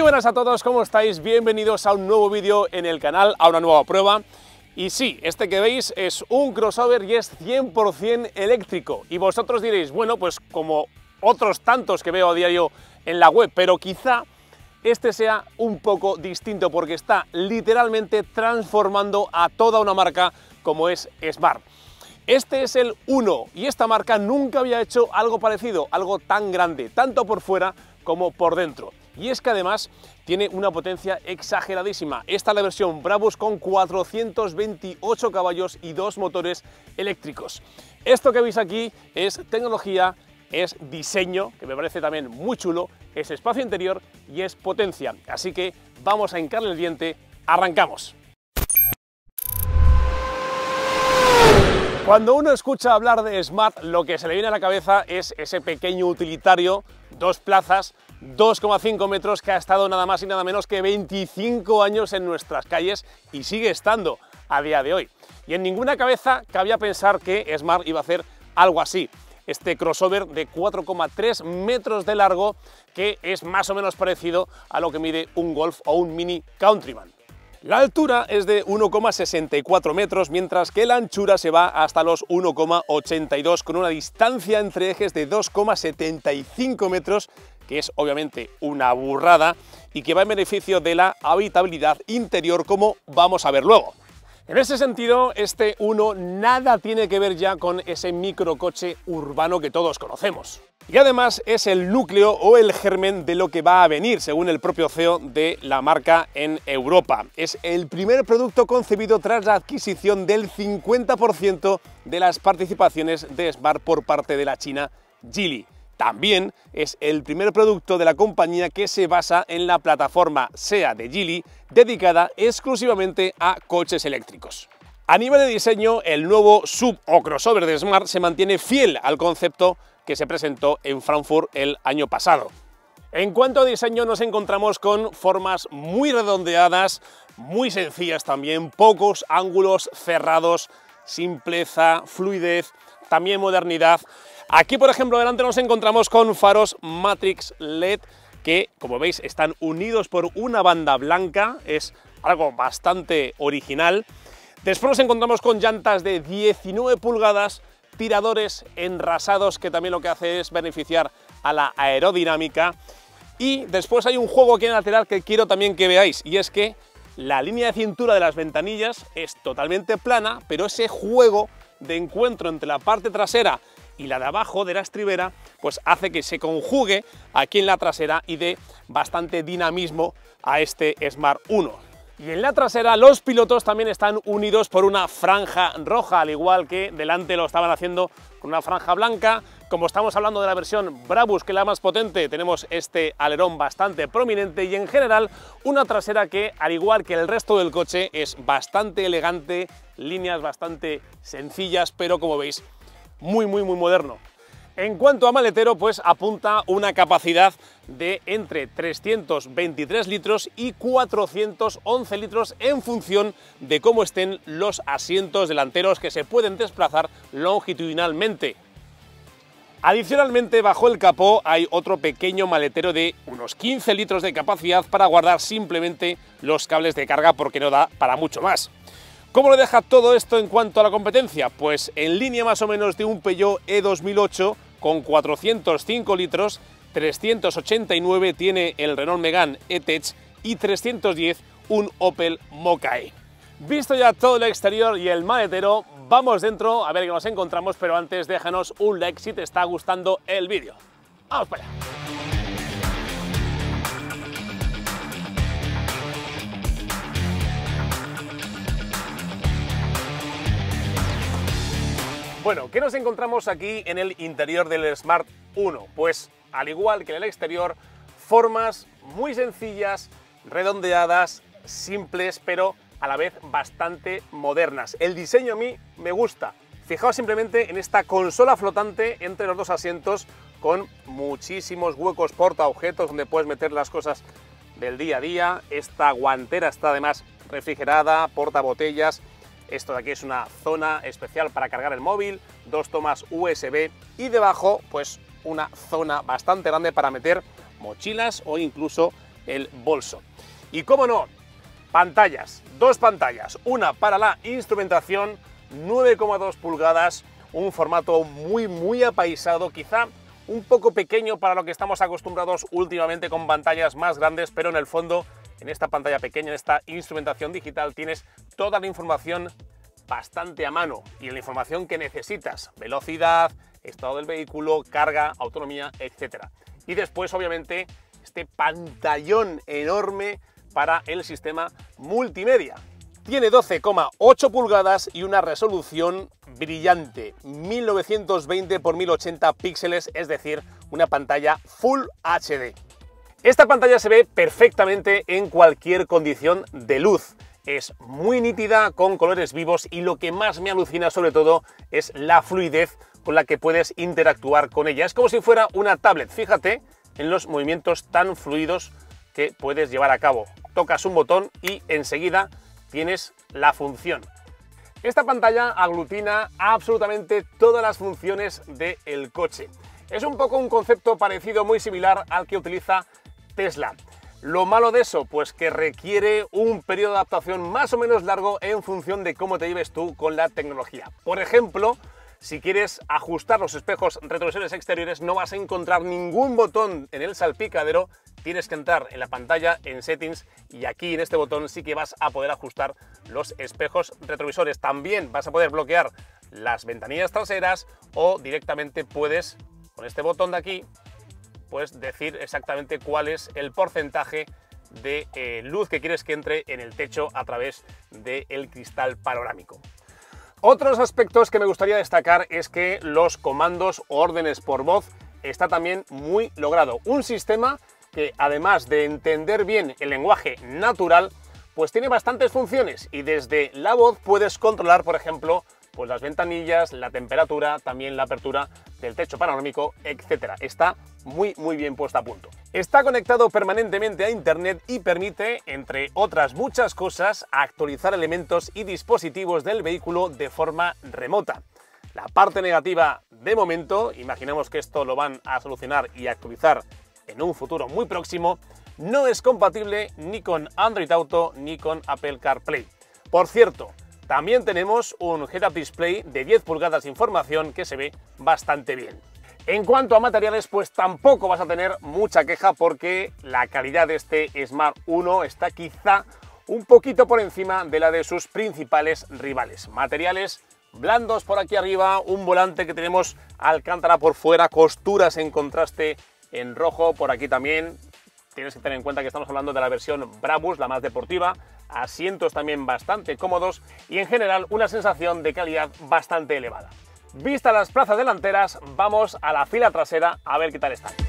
Muy buenas a todos, ¿cómo estáis? Bienvenidos a un nuevo vídeo en el canal, a una nueva prueba. Y sí, este que veis es un crossover y es 100% eléctrico. Y vosotros diréis, bueno, pues como otros tantos que veo a diario en la web, pero quizá este sea un poco distinto porque está literalmente transformando a toda una marca como es Smart. Este es el 1 y esta marca nunca había hecho algo parecido, algo tan grande, tanto por fuera como por dentro. Y es que además tiene una potencia exageradísima. Esta es la versión Brabus con 428 caballos y 2 motores eléctricos. Esto que veis aquí es tecnología, es diseño, que me parece también muy chulo, es espacio interior y es potencia. Así que vamos a hincarle el diente, arrancamos. Cuando uno escucha hablar de Smart, lo que se le viene a la cabeza es ese pequeño utilitario, 2 plazas, 2,5 metros, que ha estado nada más y nada menos que 25 años en nuestras calles y sigue estando a día de hoy. Y en ninguna cabeza cabía pensar que Smart iba a hacer algo así. Este crossover de 4,3 metros de largo, que es más o menos parecido a lo que mide un Golf o un Mini Countryman. La altura es de 1,64 metros, mientras que la anchura se va hasta los 1,82, con una distancia entre ejes de 2,75 metros, que es obviamente una burrada y que va en beneficio de la habitabilidad interior, como vamos a ver luego. En ese sentido, este 1 nada tiene que ver ya con ese microcoche urbano que todos conocemos. Y además es el núcleo o el germen de lo que va a venir, según el propio CEO de la marca en Europa. Es el primer producto concebido tras la adquisición del 50% de las participaciones de Smart por parte de la china Geely. También es el primer producto de la compañía que se basa en la plataforma SEA de Geely, dedicada exclusivamente a coches eléctricos. A nivel de diseño, el nuevo sub o crossover de Smart se mantiene fiel al concepto que se presentó en Frankfurt el año pasado. En cuanto a diseño, nos encontramos con formas muy redondeadas, muy sencillas también, pocos ángulos cerrados, simpleza, fluidez, también modernidad. Aquí, por ejemplo, delante nos encontramos con faros Matrix LED que, como veis, están unidos por una banda blanca, es algo bastante original. Después nos encontramos con llantas de 19 pulgadas, tiradores enrasados, que también lo que hace es beneficiar a la aerodinámica. Y después hay un juego aquí en lateral que quiero también que veáis, y es que la línea de cintura de las ventanillas es totalmente plana, pero ese juego de encuentro entre la parte trasera y la de abajo de la estribera, pues hace que se conjugue aquí en la trasera y dé bastante dinamismo a este Smart 1. Y en la trasera los pilotos también están unidos por una franja roja, al igual que delante lo estaban haciendo con una franja blanca. Como estamos hablando de la versión Brabus, que es la más potente, tenemos este alerón bastante prominente y en general una trasera que, al igual que el resto del coche, es bastante elegante, líneas bastante sencillas, pero como veis, muy moderno. En cuanto a maletero, pues apunta una capacidad de entre 323 litros y 411 litros en función de cómo estén los asientos delanteros, que se pueden desplazar longitudinalmente. Adicionalmente, bajo el capó hay otro pequeño maletero de unos 15 litros de capacidad para guardar simplemente los cables de carga, porque no da para mucho más. ¿Cómo lo deja todo esto en cuanto a la competencia? Pues en línea más o menos de un Peugeot E2008 con 405 litros, 389 tiene el Renault Megane E-Tech y 310 un Opel Mokka-e. Visto ya todo el exterior y el maletero, vamos dentro a ver qué nos encontramos, pero antes déjanos un like si te está gustando el vídeo. ¡Vamos para allá! Bueno, ¿qué nos encontramos aquí en el interior del Smart 1? Pues, al igual que en el exterior, formas muy sencillas, redondeadas, simples, pero a la vez bastante modernas. El diseño a mí me gusta. Fijaos simplemente en esta consola flotante entre los dos asientos, con muchísimos huecos portaobjetos donde puedes meter las cosas del día a día. Esta guantera está además refrigerada, portabotellas. Esto de aquí es una zona especial para cargar el móvil, 2 tomas USB y debajo pues una zona bastante grande para meter mochilas o incluso el bolso. Y cómo no, pantallas, dos pantallas, una para la instrumentación, 9,2 pulgadas, un formato muy apaisado, quizá un poco pequeño para lo que estamos acostumbrados últimamente con pantallas más grandes, pero en el fondo, en esta pantalla pequeña, en esta instrumentación digital, tienes toda la información bastante a mano y la información que necesitas, velocidad, estado del vehículo, carga, autonomía, etc. Y después, obviamente, este pantallón enorme para el sistema multimedia. Tiene 12,8 pulgadas y una resolución brillante, 1920 x 1080 píxeles, es decir, una pantalla Full HD. Esta pantalla se ve perfectamente en cualquier condición de luz. Es muy nítida, con colores vivos, y lo que más me alucina sobre todo es la fluidez con la que puedes interactuar con ella. Es como si fuera una tablet, fíjate en los movimientos tan fluidos que puedes llevar a cabo. Tocas un botón y enseguida tienes la función. Esta pantalla aglutina absolutamente todas las funciones del coche. Es un poco un concepto parecido, muy similar al que utiliza Tesla. Lo malo de eso, pues que requiere un periodo de adaptación más o menos largo en función de cómo te lleves tú con la tecnología. Por ejemplo, si quieres ajustar los espejos retrovisores exteriores, no vas a encontrar ningún botón en el salpicadero. Tienes que entrar en la pantalla, en Settings, y aquí en este botón sí que vas a poder ajustar los espejos retrovisores. También vas a poder bloquear las ventanillas traseras, o directamente puedes, con este botón de aquí, pues decir exactamente cuál es el porcentaje de luz que quieres que entre en el techo a través del cristal panorámico. Otros aspectos que me gustaría destacar es que los comandos o órdenes por voz está también muy logrado. Un sistema que, además de entender bien el lenguaje natural, pues tiene bastantes funciones, y desde la voz puedes controlar, por ejemplo, pues las ventanillas, la temperatura, también la apertura del techo panorámico, etc. Está muy bien puesta a punto. Está conectado permanentemente a internet y permite, entre otras muchas cosas, actualizar elementos y dispositivos del vehículo de forma remota. La parte negativa, de momento, imaginemos que esto lo van a solucionar y actualizar en un futuro muy próximo, no es compatible ni con Android Auto ni con Apple CarPlay. Por cierto, también tenemos un Head-Up Display de 10 pulgadas de información que se ve bastante bien. En cuanto a materiales, pues tampoco vas a tener mucha queja, porque la calidad de este Smart 1 está quizá un poquito por encima de la de sus principales rivales. Materiales blandos por aquí arriba, un volante que tenemos alcántara por fuera, costuras en contraste en rojo por aquí también. Tienes que tener en cuenta que estamos hablando de la versión Brabus, la más deportiva, asientos también bastante cómodos y en general una sensación de calidad bastante elevada. Vistas las plazas delanteras, vamos a la fila trasera a ver qué tal están.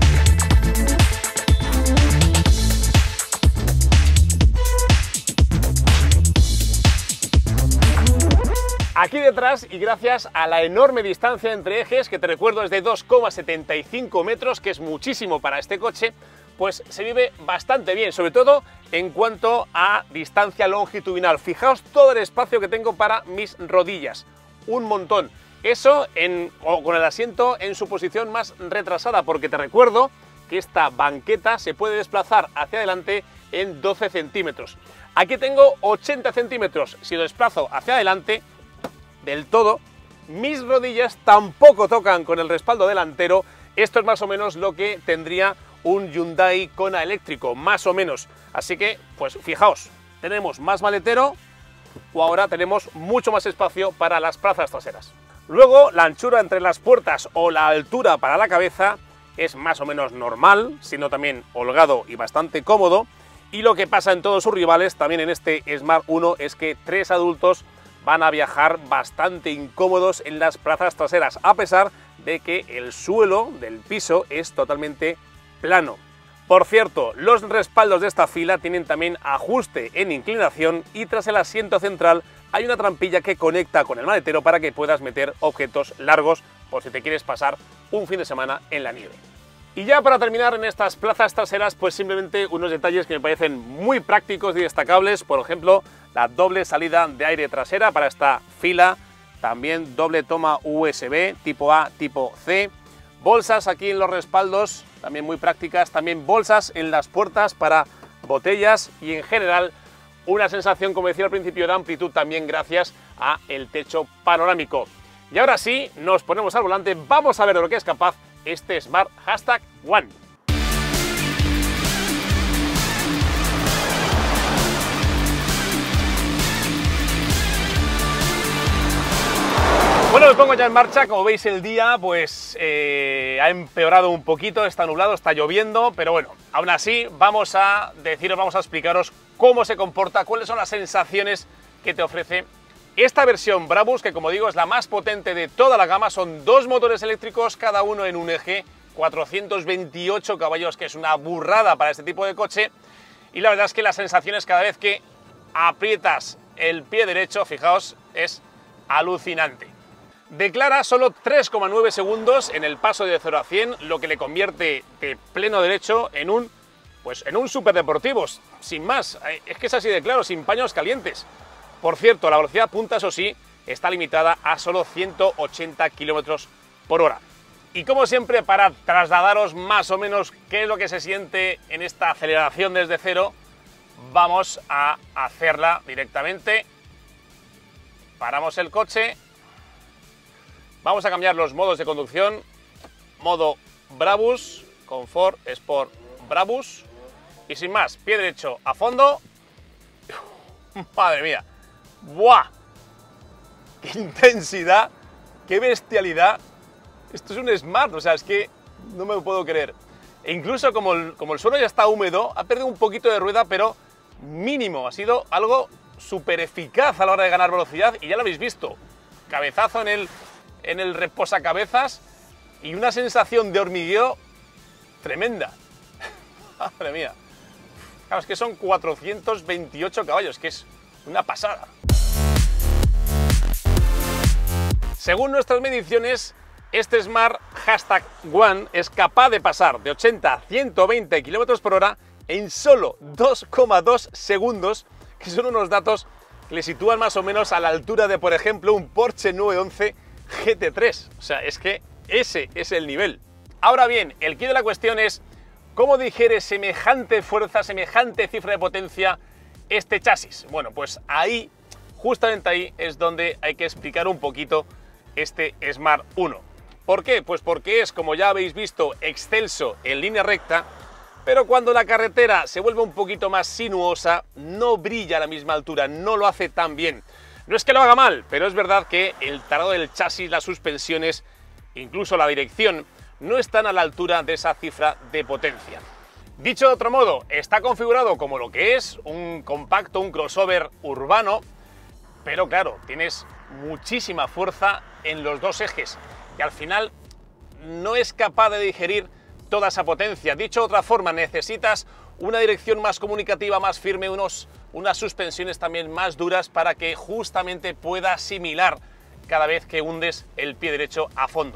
Aquí detrás, y gracias a la enorme distancia entre ejes, que te recuerdo es de 2,75 metros, que es muchísimo para este coche, pues se vive bastante bien, sobre todo en cuanto a distancia longitudinal. Fijaos todo el espacio que tengo para mis rodillas, un montón. Eso con el asiento en su posición más retrasada, porque te recuerdo que esta banqueta se puede desplazar hacia adelante en 12 centímetros. Aquí tengo 80 centímetros, si lo desplazo hacia adelante del todo, mis rodillas tampoco tocan con el respaldo delantero. Esto es más o menos lo que tendría un Hyundai Kona eléctrico, más o menos. Así que, pues fijaos, tenemos más maletero, o ahora tenemos mucho más espacio para las plazas traseras. Luego, la anchura entre las puertas o la altura para la cabeza es más o menos normal, siendo también holgado y bastante cómodo. Y lo que pasa en todos sus rivales, también en este Smart 1, es que 3 adultos van a viajar bastante incómodos en las plazas traseras, a pesar de que el suelo del piso es totalmente plano. Por cierto, los respaldos de esta fila tienen también ajuste en inclinación, y tras el asiento central hay una trampilla que conecta con el maletero para que puedas meter objetos largos por si te quieres pasar un fin de semana en la nieve. Y ya para terminar en estas plazas traseras, pues simplemente unos detalles que me parecen muy prácticos y destacables. Por ejemplo, la doble salida de aire trasera para esta fila, también doble toma USB tipo A, tipo C, bolsas aquí en los respaldos también muy prácticas, también bolsas en las puertas para botellas y en general una sensación, como decía al principio, de amplitud también gracias a el techo panorámico. Y ahora sí, nos ponemos al volante, vamos a ver de lo que es capaz este Smart #One. Bueno, me pongo ya en marcha. Como veis, el día pues ha empeorado un poquito, está nublado, está lloviendo, pero bueno, aún así vamos a explicaros cómo se comporta, cuáles son las sensaciones que te ofrece esta versión Brabus, que como digo es la más potente de toda la gama. Son dos motores eléctricos, cada uno en un eje, 428 caballos, que es una burrada para este tipo de coche, y la verdad es que las sensaciones cada vez que aprietas el pie derecho, fijaos, es alucinante. Declara solo 3,9 segundos en el paso de 0 a 100, lo que le convierte de pleno derecho en un superdeportivo, sin más. Es que es así de claro, sin paños calientes. Por cierto, la velocidad punta, eso sí, está limitada a solo 180 km por hora. Y como siempre, para trasladaros más o menos qué es lo que se siente en esta aceleración desde cero, vamos a hacerla directamente. Paramos el coche. Vamos a cambiar los modos de conducción. Modo Brabus, Confort, Sport, Brabus. Y sin más, pie derecho a fondo. Madre mía. ¡Buah! ¡Qué intensidad! ¡Qué bestialidad! Esto es un Smart, o sea, es que no me lo puedo creer. E incluso como el suelo ya está húmedo, ha perdido un poquito de rueda, pero mínimo. Ha sido algo súper eficaz a la hora de ganar velocidad y ya lo habéis visto. Cabezazo en el reposacabezas y una sensación de hormigueo tremenda. Madre mía. Claro, es que son 428 caballos, que es una pasada. Según nuestras mediciones, este Smart #One es capaz de pasar de 80 a 120 km por hora en solo 2,2 segundos, que son unos datos que le sitúan más o menos a la altura de, por ejemplo, un Porsche 911 GT3. O sea, es que ese es el nivel. Ahora bien, el quid de la cuestión es cómo digiere semejante fuerza, semejante cifra de potencia este chasis. Bueno, pues ahí, justamente ahí, es donde hay que explicar un poquito este Smart 1. ¿Por qué? Pues porque es, como ya habéis visto, excelso en línea recta, pero cuando la carretera se vuelve un poquito más sinuosa, no brilla a la misma altura, no lo hace tan bien. No es que lo haga mal, pero es verdad que el tarado del chasis, las suspensiones, incluso la dirección, no están a la altura de esa cifra de potencia. Dicho de otro modo, está configurado como lo que es un compacto, un crossover urbano, pero claro, tienes muchísima fuerza en los dos ejes y al final no es capaz de digerir toda esa potencia. Dicho de otra forma, necesitas una dirección más comunicativa, más firme, unas suspensiones también más duras para que justamente pueda asimilar cada vez que hundes el pie derecho a fondo.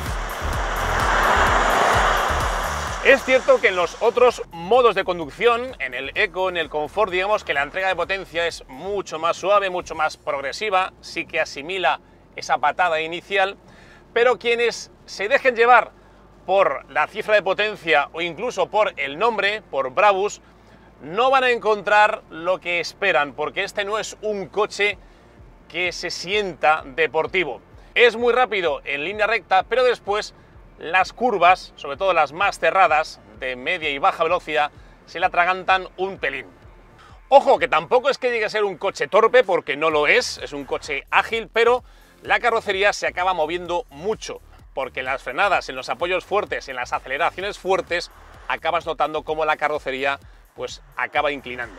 Es cierto que en los otros modos de conducción, en el Eco, en el Confort, digamos que la entrega de potencia es mucho más suave, mucho más progresiva, sí que asimila esa patada inicial, pero quienes se dejen llevar por la cifra de potencia o incluso por el nombre, por Brabus, no van a encontrar lo que esperan, porque este no es un coche que se sienta deportivo. Es muy rápido en línea recta, pero después las curvas, sobre todo las más cerradas, de media y baja velocidad, se le atragantan un pelín. Ojo, que tampoco es que llegue a ser un coche torpe, porque no lo es un coche ágil, pero la carrocería se acaba moviendo mucho, porque en las frenadas, en los apoyos fuertes, en las aceleraciones fuertes, acabas notando cómo la carrocería pues acaba inclinando.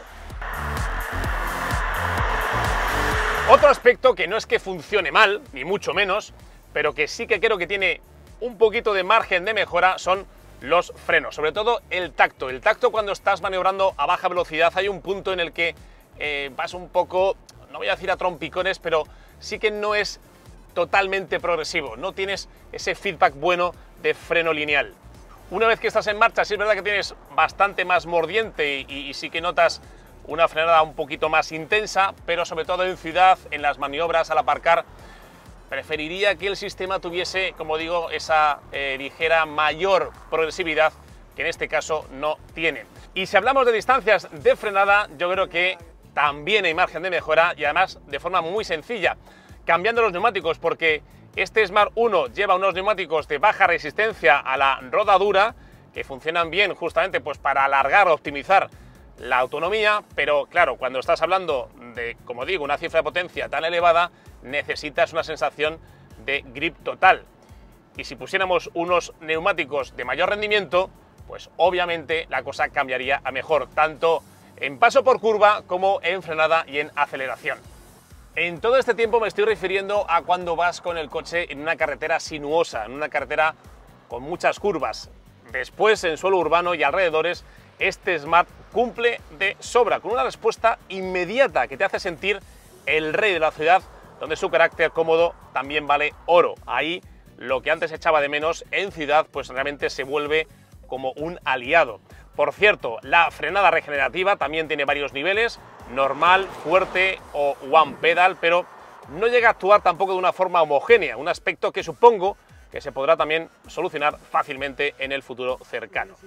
Otro aspecto que no es que funcione mal, ni mucho menos, pero que sí que creo que tiene un poquito de margen de mejora, son los frenos, sobre todo el tacto. El tacto, cuando estás maniobrando a baja velocidad, hay un punto en el que vas un poco, no voy a decir a trompicones, pero sí que no es totalmente progresivo, no tienes ese feedback bueno de freno lineal. Una vez que estás en marcha, sí es verdad que tienes bastante más mordiente y sí que notas una frenada un poquito más intensa, pero sobre todo en ciudad, en las maniobras, al aparcar, preferiría que el sistema tuviese, como digo, esa ligera mayor progresividad que en este caso no tiene. Y si hablamos de distancias de frenada, yo creo que también hay margen de mejora y además de forma muy sencilla, cambiando los neumáticos, porque este Smart 1 lleva unos neumáticos de baja resistencia a la rodadura que funcionan bien justamente pues para alargar o optimizar la autonomía, pero claro, cuando estás hablando de, como digo, una cifra de potencia tan elevada, necesitas una sensación de grip total. Y si pusiéramos unos neumáticos de mayor rendimiento, pues obviamente la cosa cambiaría a mejor, tanto en paso por curva como en frenada y en aceleración. En todo este tiempo me estoy refiriendo a cuando vas con el coche en una carretera sinuosa, en una carretera con muchas curvas. Después, en suelo urbano y alrededores, este Smart cumple de sobra, con una respuesta inmediata que te hace sentir el rey de la ciudad, donde su carácter cómodo también vale oro. Ahí lo que antes echaba de menos en ciudad, pues realmente se vuelve como un aliado. Por cierto, la frenada regenerativa también tiene varios niveles, normal, fuerte o one pedal, pero no llega a actuar tampoco de una forma homogénea, un aspecto que supongo que se podrá también solucionar fácilmente en el futuro cercano.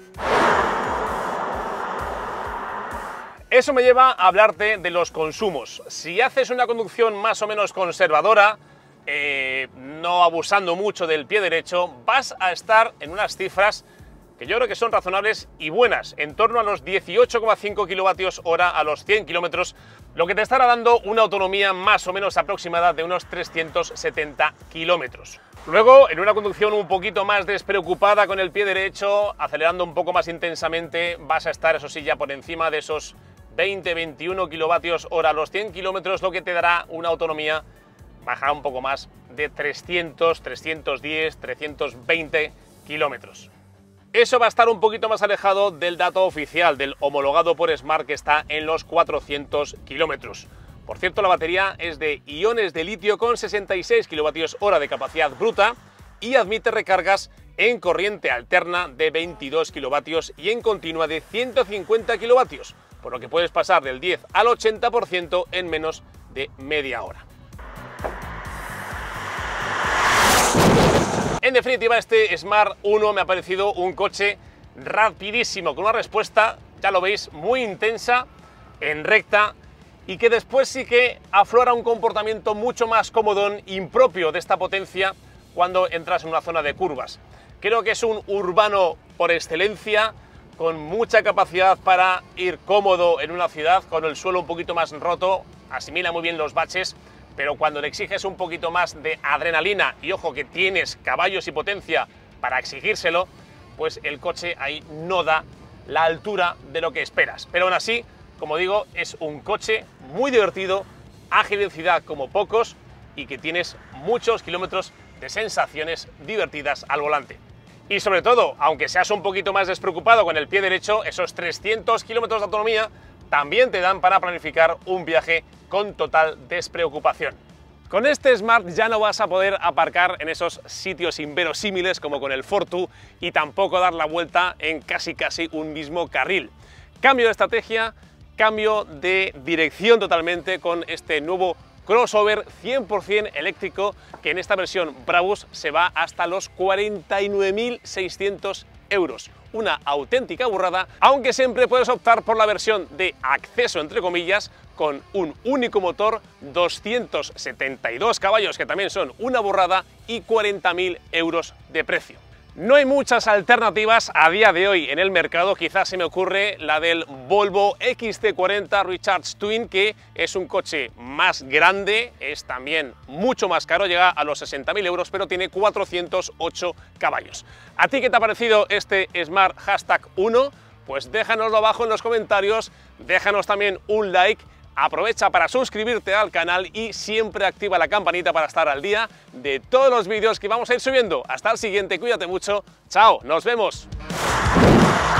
Eso me lleva a hablarte de los consumos. Si haces una conducción más o menos conservadora, no abusando mucho del pie derecho, vas a estar en unas cifras que yo creo que son razonables y buenas, en torno a los 18,5 kWh a los 100 kilómetros, lo que te estará dando una autonomía más o menos aproximada de unos 370 kilómetros. Luego, en una conducción un poquito más despreocupada con el pie derecho, acelerando un poco más intensamente, vas a estar, eso sí, ya por encima de esos 20-21 kWh a los 100 kilómetros, lo que te dará una autonomía, bajará un poco más, de 300, 310, 320 kilómetros. Eso va a estar un poquito más alejado del dato oficial, del homologado por Smart, que está en los 400 kilómetros. Por cierto, la batería es de iones de litio con 66 kWh de capacidad bruta y admite recargas en corriente alterna de 22 kilovatios y en continua de 150 kilovatios, por lo que puedes pasar del 10 al 80% en menos de media hora. En definitiva, este Smart 1 me ha parecido un coche rapidísimo, con una respuesta, ya lo veis, muy intensa, en recta, y que después sí que aflora un comportamiento mucho más comodón, impropio de esta potencia, cuando entras en una zona de curvas. Creo que es un urbano por excelencia, con mucha capacidad para ir cómodo en una ciudad, con el suelo un poquito más roto, asimila muy bien los baches, pero cuando le exiges un poquito más de adrenalina, y ojo que tienes caballos y potencia para exigírselo, pues el coche ahí no da la altura de lo que esperas. Pero aún así, como digo, es un coche muy divertido, ágil en ciudad como pocos, y que tienes muchos kilómetros de sensaciones divertidas al volante. Y sobre todo, aunque seas un poquito más despreocupado con el pie derecho, esos 300 kilómetros de autonomía también te dan para planificar un viaje con total despreocupación. Con este Smart ya no vas a poder aparcar en esos sitios inverosímiles como con el Fortu y tampoco dar la vuelta en casi un mismo carril. Cambio de estrategia, cambio de dirección totalmente con este nuevo crossover 100% eléctrico que en esta versión Brabus se va hasta los 49.600 euros. Una auténtica burrada, aunque siempre puedes optar por la versión de acceso, entre comillas, con un único motor, 272 caballos, que también son una burrada, y 40.000 euros de precio. No hay muchas alternativas a día de hoy en el mercado, quizás se me ocurre la del Volvo XC40 Recharge Twin, que es un coche más grande, es también mucho más caro, llega a los 60.000 euros, pero tiene 408 caballos. ¿A ti qué te ha parecido este Smart #1? Pues déjanoslo abajo en los comentarios, déjanos también un like, aprovecha para suscribirte al canal y siempre activa la campanita para estar al día de todos los vídeos que vamos a ir subiendo. Hasta el siguiente, cuídate mucho, chao, nos vemos.